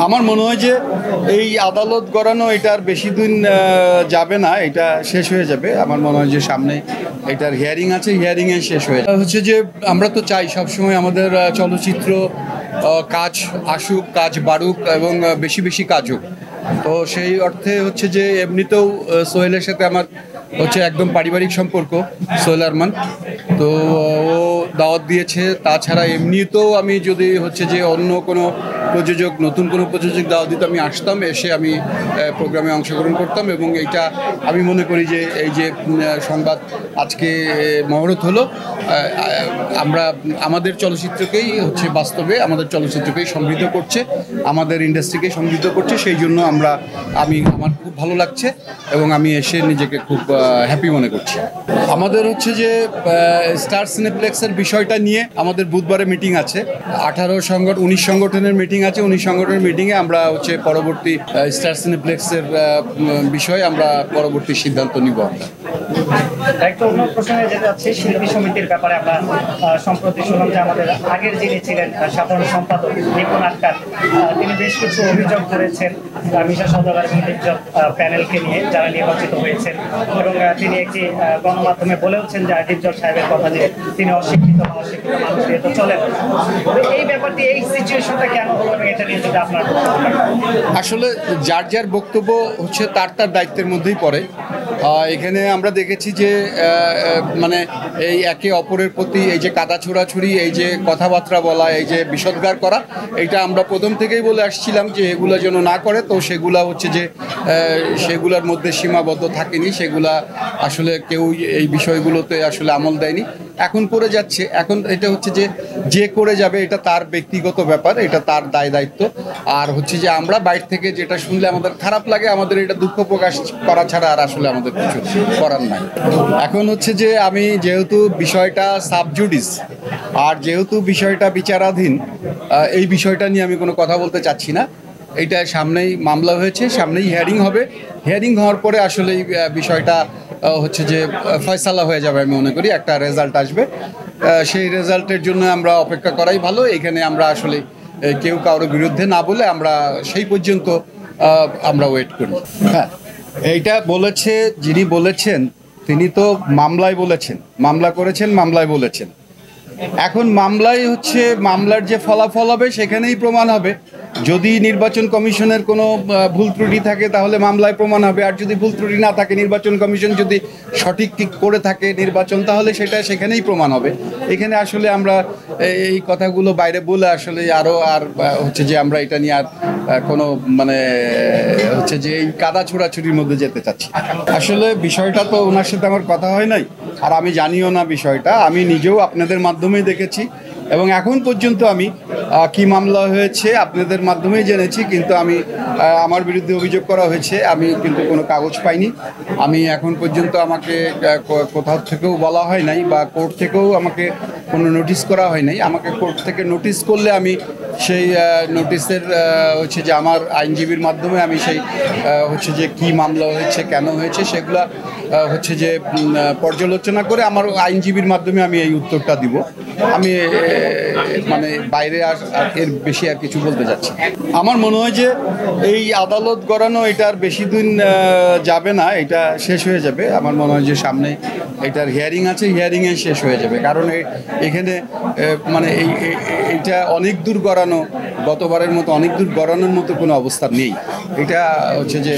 আমার মনে হয় যে এই আদালত গড়ানো এটার বেশি দিন যাবে না, এটা শেষ হয়ে যাবে। আমার মনে হয় যে সামনে এটার হিয়ারিং আছে, হিয়ারিংয়ে শেষ হয়ে যাবে। হচ্ছে যে আমরা তো চাই সবসময় আমাদের চলচ্চিত্র কাজ আসুক, কাজ বাড়ুক এবং বেশি বেশি কাজ হোক। তো সেই অর্থে হচ্ছে যে এমনিতেও সোহেলের সাথে আমার হচ্ছে একদম পারিবারিক সম্পর্ক। সোহেল আরমান তো ও দাওয়াত দিয়েছে, তাছাড়া এমনিতেও আমি যদি হচ্ছে যে অন্য কোনো প্রযোজক, নতুন কোনো প্রযোজক দাওয়াত দিতে আমি আসতাম, এসে আমি প্রোগ্রামে অংশগ্রহণ করতাম। এবং এইটা আমি মনে করি যে এই যে সংবাদ আজকে মহরত হলো, আমরা আমাদের চলচ্চিত্রকেই হচ্ছে বাস্তবে আমাদের চলচ্চিত্রকেই সমৃদ্ধ করছে, আমাদের ইন্ডাস্ট্রিকে সমৃদ্ধ করছে। সেই জন্য আমার খুব ভালো লাগছে এবং আমি এসে নিজেকে খুব হ্যাপি মনে করছি। আমাদের হচ্ছে যে স্টার সিনেপ্লেক্সের বিষয়টা নিয়ে আমাদের বুধবারে মিটিং আছে, 19 সংগঠনের মিটিং আছে। 19 সংগঠনের মিটিংয়ে আমরা হচ্ছে পরবর্তী স্টার সিনেপ্লেক্সের বিষয়ে আমরা পরবর্তী সিদ্ধান্ত নিব। একটা অন্য প্রসঙ্গে যেটা হচ্ছে শিল্পী সমিতির ব্যাপারে আমরা সম্প্রতি শুনলাম যে আমাদের আগের যিনি ছিলেন সাধারণ সম্পাদক নিপুণ আক্তার, তিনি বেশ কিছু অভিযোগ করেছেন মিশা সওদাগর এবং ডিপজল প্যানেলকে নিয়ে, যারা নির্বাচিত হয়েছেন। এবং তিনি একটি গণমাধ্যমে বলেওছেন যে ডিপজল সাহেবের কথা যে তিনি অশিক্ষিত মানুষ দিয়ে তো চলেন। এই ব্যাপারটি, এই সিচুয়েশনটা কেন হলো এবং এটা নিয়ে যদি আপনার আসলে যার যার বক্তব্য হচ্ছে তার দায়িত্বের মধ্যেই পড়ে। এখানে আমরা দেখেছি যে মানে এই একে অপরের প্রতি এই যে কাদা ছোড়াছুড়ি, এই যে কথাবার্তা বলা, এই যে বিষোদ্গার করা, এইটা আমরা প্রথম থেকেই বলে আসছিলাম যে এগুলো যেন না করে। তো সেগুলা হচ্ছে যে সেগুলোর মধ্যে সীমাবদ্ধ থাকেনি, সেগুলা আসলে কেউ এই বিষয়গুলোতে আসলে আমল দেয়নি। এখন করে যাচ্ছে, এখন এটা হচ্ছে যে করে যাবে এটা তার ব্যক্তিগত ব্যাপার, এটা তার দায়িত্ব। আর হচ্ছে যে আমরা বাইরে থেকে যেটা শুনলে আমাদের খারাপ লাগে, আমাদের এটা দুঃখ প্রকাশ করা ছাড়া আর আসলে আমাদের কিছু করার নাই। এখন হচ্ছে যে আমি যেহেতু বিষয়টা সাবজুডিস, আর যেহেতু বিষয়টা বিচারাধীন, এই বিষয়টা নিয়ে আমি কোনো কথা বলতে চাচ্ছি না। এইটা সামনেই মামলা হয়েছে, সামনেই হিয়ারিং হবে। হিয়ারিং হওয়ার পরে আসলে এই বিষয়টা হচ্ছে যে ফয়সালা হয়ে যাবে। আমি মনে করি একটা রেজাল্ট আসবে, সেই রেজাল্টের জন্য আমরা অপেক্ষা করাই ভালো। এখানে আমরা আসলে কেউ কারোর বিরুদ্ধে না বলে আমরা সেই পর্যন্ত আমরা ওয়েট করি। হ্যাঁ, এইটা বলেছে যিনি বলেছেন তিনি তো মামলায় বলেছেন, মামলা করেছেন, মামলায় বলেছেন। এখন মামলায় হচ্ছে মামলার যে ফলাফল হবে সেখানেই প্রমাণ হবে। যদি নির্বাচন কমিশনের কোনো ভুল ত্রুটি থাকে তাহলে মামলায় প্রমাণ হবে, আর যদি ভুল ত্রুটি না থাকে, নির্বাচন কমিশন যদি সঠিক করে থাকে নির্বাচন, তাহলে সেটা সেখানেই প্রমাণ হবে। এখানে আসলে আমরা এই কথাগুলো বাইরে বলে আসলে আর হচ্ছে যে আমরা এটা নিয়ে আর কোনো মানে হচ্ছে যে এই কাদা ছোড়াছুরির মধ্যে যেতে চাচ্ছি। আসলে বিষয়টা তো ওনার সাথে আমার কথা হয় নাই, আর আমি জানিও না বিষয়টা। আমি নিজেও আপনাদের মাধ্যমেই দেখেছি এবং এখন পর্যন্ত আমি কি মামলা হয়েছে আপনাদের মাধ্যমেই জেনেছি, কিন্তু আমি আমার বিরুদ্ধে অভিযোগ করা হয়েছে, আমি কিন্তু কোনো কাগজ পাইনি। আমি এখন পর্যন্ত আমাকে কোথাও থেকেও বলা হয় নাই বা কোর্ট থেকেও আমাকে কোনো নোটিশ করা হয় নাই। আমাকে কোর্ট থেকে নোটিশ করলে আমি সেই নোটিশের হচ্ছে যে আমার আইনজীবীর মাধ্যমে আমি সেই হচ্ছে যে কি মামলা হয়েছে, কেন হয়েছে, সেগুলা হচ্ছে যে পর্যালোচনা করে আমার আইনজীবীর মাধ্যমে আমি এই উত্তরটা দিব। আমি মানে বাইরে আর এর বেশি আর কিছু বলতে যাচ্ছি। আমার মনে হয় যে এই আদালত গড়ানো এটার বেশি দিন যাবে না, এটা শেষ হয়ে যাবে। আমার মনে হয় যে সামনে এটার হিয়ারিং আছে, হিয়ারিংয়ে শেষ হয়ে যাবে। কারণ এখানে মানে এইটা অনেক দূর গড়ানো, গতবারের মতো অনেক দূর গড়ানোর মতো কোনো অবস্থা নেই। এটা হচ্ছে যে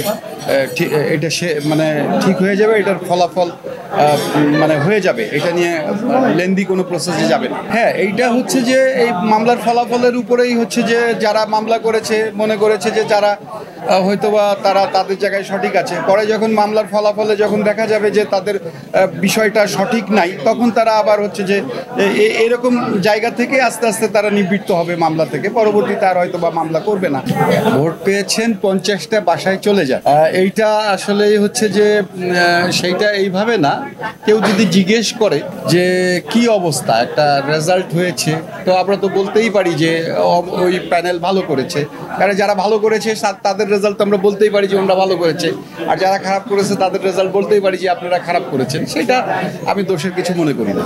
এটা মানে ঠিক হয়ে যাবে, এটার ফলাফল মানে হয়ে যাবে। এটা নিয়ে লেন্দি কোনো প্রসেসে যাবে না। হ্যাঁ, এইটা হচ্ছে যে এই মামলার ফলাফলের উপরেই হচ্ছে যে যারা মামলা করেছে মনে করেছে যে যারা হয়তোবা তাদের জায়গায় সঠিক আছে, পরে যখন মামলার ফলাফলে যখন দেখা যাবে যে তাদের বিষয়টা সঠিক নাই, তখন তারা আবার হচ্ছে যে এরকম জায়গা থেকে আস্তে আস্তে তারা নিবৃত্ত হবে মামলা থেকে, পরবর্তীতে আর হয়তোবা মামলা করবে না। ভোট পেয়েছেন 50টা বাসায় চলে যায়, এইটা আসলেই হচ্ছে যে সেইটা এইভাবে না। কেউ যদি জিজ্ঞেস করে যে কি অবস্থা, একটা রেজাল্ট হয়েছে, তো আমরা তো বলতেই পারি যে ওই প্যানেল ভালো করেছে। কারণ যারা ভালো করেছে তাদের রেজাল্ট আমরা বলতেই পারি যে ওরা ভালো করেছে, আর যারা খারাপ করেছে তাদের রেজাল্ট বলতেই পারি যে আপনারা খারাপ করেছেন। সেটা আমি দোষের কিছু মনে করি না।